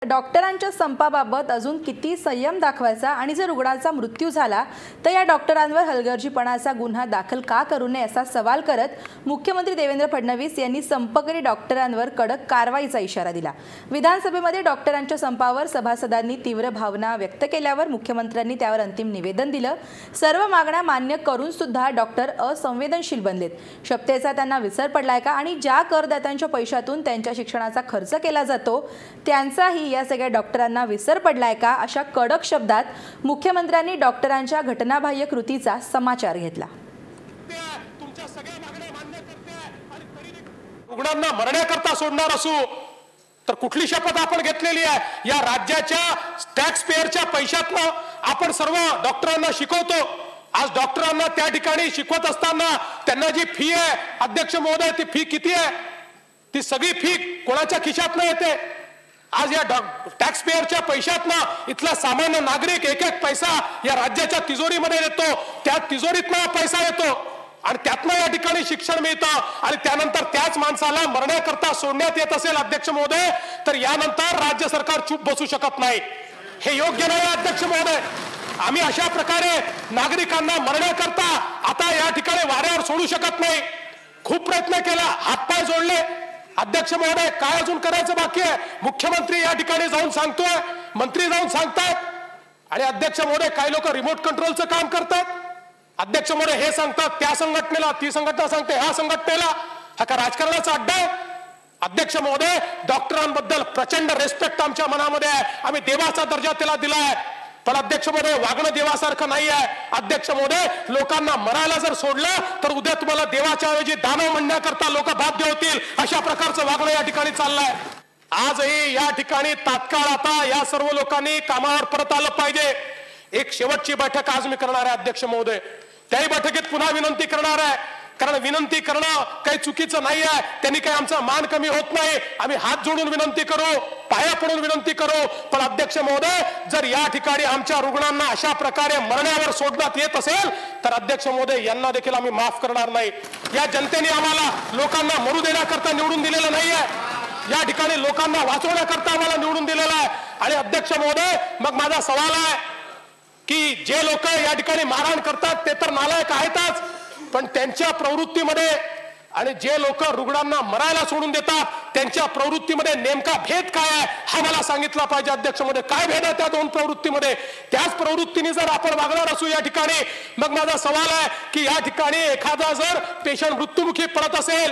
डॉक्टरांच्या संपाबाबत अजून किती संयम दाखवायचा आणि जर रुग्णाचा मृत्यू झाला तर या डॉक्टरांवर हलगर्जीपणाचा गुन्हा दाखल का करू नये असा सवाल करत मुख्यमंत्री देवेंद्र फडणवीस यांनी संपकरी डॉक्टरांवर कडक कारवाईचा इशारा दिला। विधानसभेमध्ये डॉक्टरांच्या संपावर सभासदांनी तीव्र भावना व्यक्त केल्यावर मुख्यमंत्र्यांनी त्यावर अंतिम निवेदन दिलं। सर्व मागण्या मान्य करून सुद्धा डॉक्टर असंवेदनशील बनलेत। शपथेचा त्यांना विसर पडलाय का आणि ज्या करदात्यांच्या पैशातून त्यांच्या शिक्षणाचा खर्च केला जातो त्यांचाही या सगळ्या डॉक्टरांना विसर पडलाय का अशा कडक शब्दात मुख्यमंत्र्यांनी डॉक्टरांच्या घटनाबाह्य कृतीचा समाचार घेतला। तुमच्या सगळ्या मागण्या मान्य करते आणि तरी रुग्णांना मरण्याकरता सोडणार असू तर कुठली शपथ आपण घेतलेली आहे? या राज्याच्या टॅक्स पेयरच्या पैशातनं आपण सर्व डॉक्टरांना शिकवतो। आज डॉक्टरांना त्या ठिकाणी शिकवत असताना त्यांना जी फी आहे अध्यक्ष महोदय, ती फी किती आहे? ती सगळी फी कोणाच्या खिशातनं येते? आज या टॅक्स पेयरच्या पैशातनं इथला सामान्य नागरिक एक एक पैसा या राज्याच्या तिजोरीमध्ये येतो, त्या तिजोरीतनं पैसा येतो आणि त्यातनं या ठिकाणी शिक्षण मिळतं आणि त्यानंतर त्याच माणसाला मरण्याकरता सोडण्यात येत असेल अध्यक्ष महोदय, तर यानंतर राज्य सरकार चूप बसू शकत नाही। हे योग्य नाही अध्यक्ष महोदय। आम्ही अशा प्रकारे नागरिकांना मरण्याकरता आता या ठिकाणी वाऱ्यावर सोडू शकत नाही। खूप प्रयत्न केला, हातपाय जोडले। अध्यक्ष महोदय, काय अजून करायचं बाकी आहे? मुख्यमंत्री या ठिकाणी जाऊन सांगतोय, मंत्री जाऊन सांगतात आणि अध्यक्ष महोदय काही लोक रिमोट कंट्रोलचं काम करतात। अध्यक्ष महोदय हे सांगतात त्या संघटनेला, ती संघटना सांगते ह्या संघटनेला। हा का राजकारणाचा अड्डा आहे? अध्यक्ष महोदय, डॉक्टरांबद्दल प्रचंड रिस्पेक्ट आमच्या मनामध्ये आहे, आम्ही देवाचा दर्जा त्याला दिलाय, पण अध्यक्ष महोदय वागणं देवासारखं नाही आहे। अध्यक्ष महोदय, लोकांना मरायला जर सोडलं तर उद्या तुम्हाला देवाच्या ऐवजी दानव म्हणण्याकरता लोक बाध्य होतील, अशा प्रकारचं वागणं या ठिकाणी चाललंय। आजही या ठिकाणी तात्काळ आता या सर्व लोकांनी कामावर परत आलं पाहिजे। एक शेवटची बैठक आज मी करणार आहे अध्यक्ष महोदय, त्याही बैठकीत पुन्हा विनंती करणार आहे, कारण विनंती करणं काही चुकीचं नाही आहे, त्यांनी काही आमचा मान कमी होत नाही। आम्ही हात जोडून विनंती करू, पाया पडून विनंती करू, पण अध्यक्ष महोदय जर या ठिकाणी आमच्या रुग्णांना अशा प्रकारे मरण्यावर सोडण्यात येत असेल तर अध्यक्ष महोदय यांना देखील आम्ही माफ करणार नाही। या जनतेने आम्हाला लोकांना मरू देण्याकरता निवडून दिलेलं नाही आहे, या ठिकाणी लोकांना वाचवण्याकरता आम्हाला निवडून दिलेलं आहे। आणि अध्यक्ष महोदय, मग माझा सवाल आहे की जे लोक या ठिकाणी मारहाण करतात ते तर नालायक आहेतच, पण त्यांच्या प्रवृत्तीमध्ये आणि जे लोक रुग्णांना मरायला सोडून देतात त्यांच्या प्रवृत्तीमध्ये नेमका भेद काय आहे हा मला सांगितला पाहिजे अध्यक्ष महोदय। काय भेद आहे त्या दोन प्रवृत्तीमध्ये? त्याच प्रवृत्तीने जर आपण वागणार असू या ठिकाणी, मग माझा सवाल आहे की या ठिकाणी एखादा जर पेशंट मृत्युमुखी पडत असेल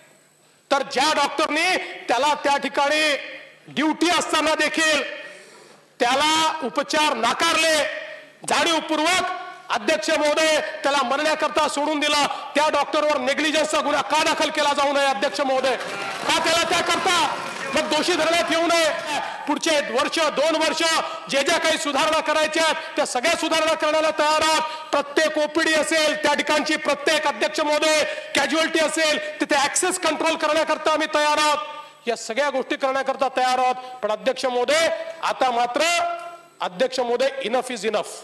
तर ज्या डॉक्टरने त्याला त्या ठिकाणी ड्युटी असताना देखील त्याला उपचार नाकारले, जाणीवपूर्वक अध्यक्ष महोदय त्याला मरण्याकरता सोडून दिला, त्या डॉक्टरवर नेग्लिजन्सचा गुन्हा का दाखल केला जाऊ नये अध्यक्ष महोदय? का त्याला त्याकरता मग दोषी धरण्यात येऊ नये? पुढचे वर्ष 2 वर्ष जे ज्या काही सुधारणा करायच्या त्या सगळ्या सुधारणा करण्याला तयार आहात। प्रत्येक ओपीडी असेल त्या ठिकाणची प्रत्येक अध्यक्ष महोदय कॅज्युअलिटी असेल तिथे ऍक्सेस कंट्रोल करण्याकरता आम्ही तयार आहोत, या सगळ्या गोष्टी करण्याकरता तयार आहोत। पण अध्यक्ष महोदय आता मात्र अध्यक्ष महोदय enough is enough,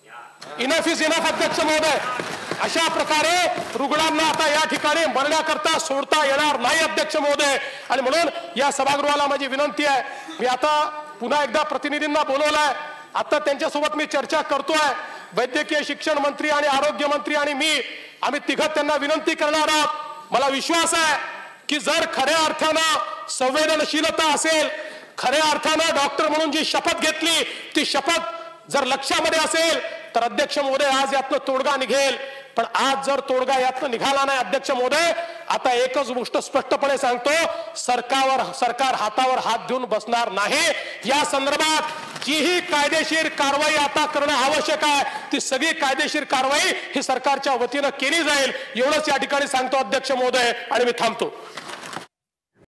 enough is enough अध्यक्ष महोदय। अशा प्रकारे रुग्णांना आता या ठिकाणी मरण्याकरता सोडता येणार नाही अध्यक्ष महोदय। आणि म्हणून या सभागृहाला माझी विनंती आहे, मी आता पुन्हा एकदा प्रतिनिधींना बोलवलंय, आता त्यांच्यासोबत मी चर्चा करतोय। वैद्यकीय शिक्षण मंत्री आणि आरोग्य मंत्री आणि मी आम्ही तिघं त्यांना विनंती करणार आहोत। मला विश्वास आहे की जर खऱ्या अर्थानं संवेदनशीलता असेल, खऱ्या अर्थानं डॉक्टर म्हणून जी शपथ घेतली ती शपथ जर लक्षामध्ये असेल तर अध्यक्ष महोदय आज यातनं तोडगा निघेल। पण आज जर तोडगा यातनं निघाला नाही अध्यक्ष महोदय, आता एकच गोष्ट स्पष्टपणे सांगतो, सरकार हातावर हात देऊन बसणार नाही। या संदर्भात जीही कायदेशीर कारवाई आता करणं आवश्यक आहे ती सगळी कायदेशीर कारवाई ही सरकारच्या वतीनं केली जाईल, एवढंच या ठिकाणी सांगतो अध्यक्ष महोदय आणि मी थांबतो।